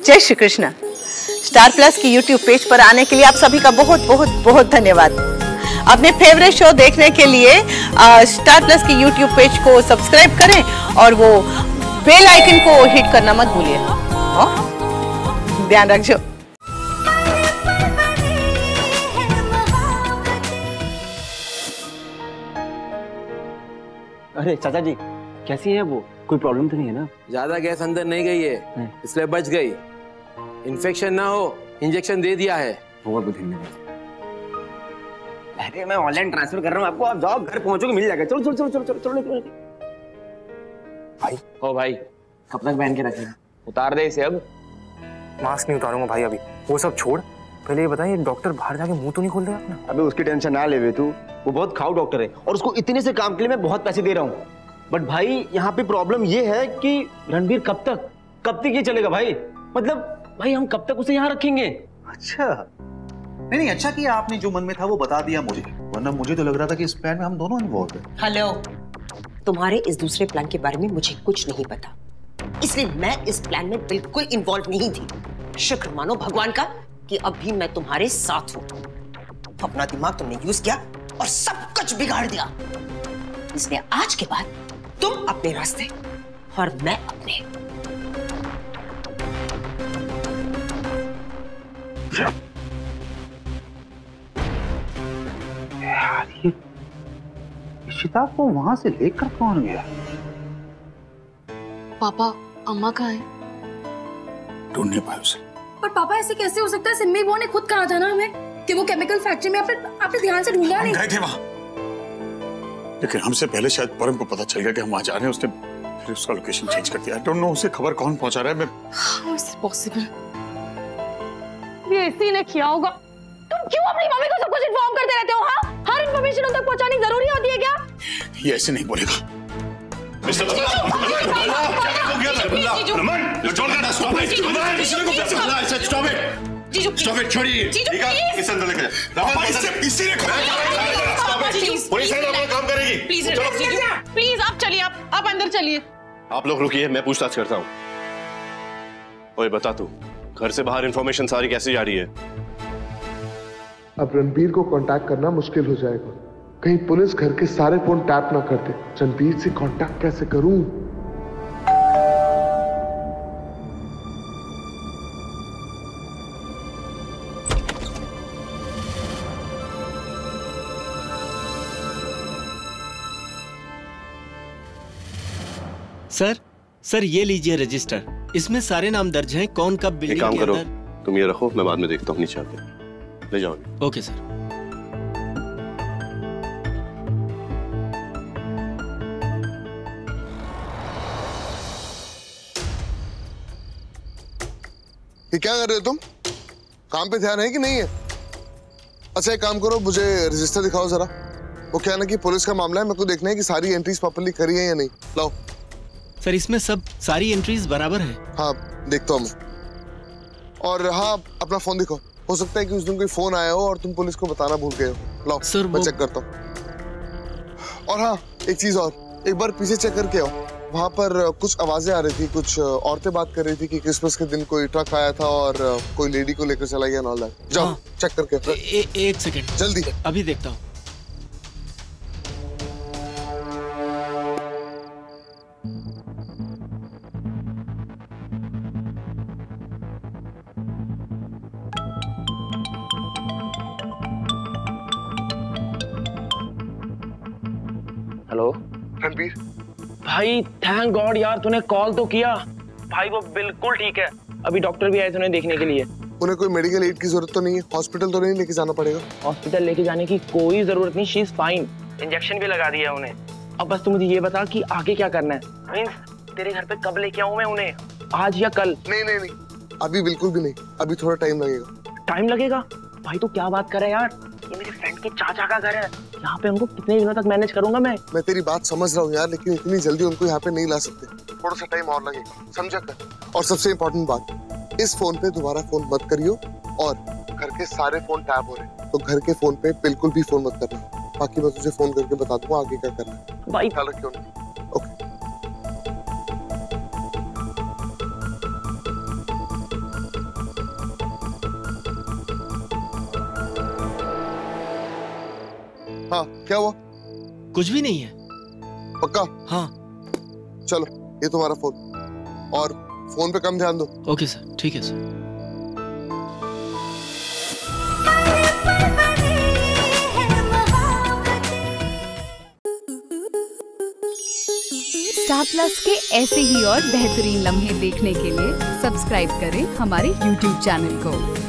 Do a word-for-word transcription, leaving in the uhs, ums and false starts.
जय Shri Krishna. Star Plus की YouTube page पर आने के लिए आप सभी का बहुत बहुत बहुत धन्यवाद। अपने फेवरेट शो देखने के लिए आ, स्टार प्लस की यूट्यूब पेज को सब्सक्राइब करें और वो बेल आइकन को हिट करना मत भूलिए। ध्यान रखिए। अरे चाचा जी कैसी है वो? कोई प्रॉब्लम तो नहीं है ना? ज्यादा गैस अंदर नहीं गई है, इसलिए बच गई। इन्फेक्शन ना हो, इंजेक्शन दे दिया है। बहुत बहुत धन्यवाद। अरे मैं ऑनलाइन ट्रांसफर कर रहा हूँ आपको, आप जाओ घर पहुंचोगे मिल जाएगा। चलो चलो चलो चलो चलो चलो चलो। भाई ओ भाई कब तक पहन के रखेगा? उतार दे इसे अब। मास्क नहीं उतारूंगा भाई अभी, वो सब छोड़। पहले ये बताइए डॉक्टर बाहर जाके मुंह तो नहीं खोल देगा अपना? अबे उसकी टेंशन ना ले तू, वो बहुत खाऊ डॉक्टर है और उसको इतने से काम के लिए मैं बहुत पैसे दे रहा हूँ। बट भाई यहाँ पे प्रॉब्लम ये है कि रणबीर कब तक कब तक ये चलेगा भाई? मतलब भाई हम कब तक उसे यहाँ रखेंगे? अच्छा नहीं नहीं अच्छा किया आपने, जो मन में था वो बता दिया मुझे, वरना मुझे तो लग रहा था कि इस प्लान में हम दोनों इन्वॉल्व हैं। हेलो, तुम्हारे इस दूसरे प्लान के बारे में मुझे कुछ नहीं पता, इसलिए मैं इस प्लान में बिल्कुल इन्वॉल्व नहीं थी। शुक्र मानो भगवान का कि अभी मैं तुम्हारे साथ हूं। अपना दिमाग तुमने यूज किया और सब कुछ बिगाड़ दिया, इसलिए आज के बाद तुम अपने रास्ते और मैं अपने। यार ये इशिता को वहां से लेकर कौन गया? पापा अम्मा कहाँ है? ढूंढ नहीं पाया उसे। पर पापा ऐसे कैसे हो सकता है? सिम्मी बुआ ने खुद कहा था ना हमें कि वो केमिकल फैक्ट्री में। आपने आपने ध्यान से ढूंढा नहीं? गए थे वहां, लेकिन हमसे पहले शायद परम को पता चल गया कि हम वहां जा रहे हैं। उसने फिर उसका लोकेशन चेंज कर दिया। आई डोंट नो उसे खबर कौन पहुंचा रहा है। मैं हाउ इज इट पॉसिबल? ये इसी ने किया होगा। तुम क्यों अपनी मम्मी को सब कुछ इन्फॉर्म करते रहते हो? हाँ, हर इन्फॉर्मेशन उन तक पहुंचानी जरूरी होती है क्या? ये ऐसे नहीं बोलेगा। मिस्टर जीजू स्टॉप इट, छोड़िए। इस अंदर लेके जा। इसी ने पुलिस अपना काम करेगी। प्लीज प्लीज आप चलिए, आप आप अंदर चलिए। आप लोग रुकिए, मैं पूछताछ करता हूँ। ओए बता तू, घर से बाहर इंफॉर्मेशन सारी कैसे जा रही है? अब रणबीर को कांटेक्ट करना मुश्किल हो जाएगा। कहीं पुलिस घर के सारे फोन टैप ना कर दे। रणबीर से कांटेक्ट कैसे करूं? सर सर ये लीजिए रजिस्टर, इसमें सारे नाम दर्ज हैं। कौन कब बिल्डिंग काम के करो, अंदर। तुम ये रखो, मैं बाद में देखता हूँ। नीचे आके ले जाओ। Okay sir. ये क्या कर रहे हो तुम? काम पे ध्यान है कि नहीं है? अच्छा एक काम करो, मुझे रजिस्टर दिखाओ जरा। वो क्या ना कि पुलिस का मामला है, मेरे को देखना है कि सारी एंट्रीज प्रॉपर्ली करी है या नहीं। लाओ। सर इसमें सब सारी एंट्रीज बराबर है। हाँ देखता हूँ मैं। और हाँ अपना फोन दिखाओ, हो सकता है कि उस दिन कोई फोन आया हो और तुम पुलिस को बताना भूल गए हो। लाओ सर मैं वो... चेक करता हूँ। और हाँ एक चीज और, एक बार पीछे चेक करके आओ। वहाँ पर कुछ आवाजें आ रही थी, कुछ औरतें बात कर रही थी कि क्रिसमस के दिन कोई ट्रक आया था और कोई लेडी को लेकर चला गया। नॉल दैट। जाओ हाँ। चेक करके। ए, ए, एक सेकंड जल्दी, अभी देखता हूँ। हेलो रणबीर। भाई थैंक गॉड यार तूने कॉल तो किया। भाई वो बिल्कुल ठीक है, अभी डॉक्टर भी आए थे उन्हें देखने के लिए। उन्हें कोई मेडिकल एड की जरूरत तो नहीं है? हॉस्पिटल तो नहीं लेके जाना पड़ेगा? हॉस्पिटल लेके जाने की कोई जरूरत नहीं, शी इज फाइन। इंजेक्शन भी लगा दिया उन्हें। अब बस तू मुझे ये बता कि आगे क्या करना है। मींस तेरे घर पे कब लेके आऊं मैं उन्हें, आज या कल? नहीं नहीं नहीं अभी बिल्कुल भी नहीं, अभी थोड़ा टाइम लगेगा। टाइम लगेगा? भाई तू क्या बात कर रहा है यार, ये मेरे फ्रेंड के चाचा का घर है, यहाँ पे उनको कितने दिनों तक मैनेज करूंगा मैं? मैं तेरी बात समझ रहा हूँ यार, लेकिन इतनी जल्दी उनको यहाँ पे नहीं ला सकते, थोड़ा सा टाइम और लगेगा, समझा कर? और सबसे इम्पोर्टेंट बात, इस फोन पे दोबारा फोन मत करियो, और घर के सारे फोन टैप हो रहे हैं, तो घर के फोन पे बिल्कुल भी फोन मत करना। बाकी मैं तुझे फोन करके बता दूंगा आगे क्या करना है। भाई ख्याल रखियो। ओके हाँ क्या हुआ? कुछ भी नहीं है। पक्का? हाँ। चलो ये तुम्हारा फोन, और फोन पे कम ध्यान दो। ओके सर, ठीक है सर। स्टार प्लस के ऐसे ही और बेहतरीन लम्हे देखने के लिए सब्सक्राइब करें हमारे यूट्यूब चैनल को।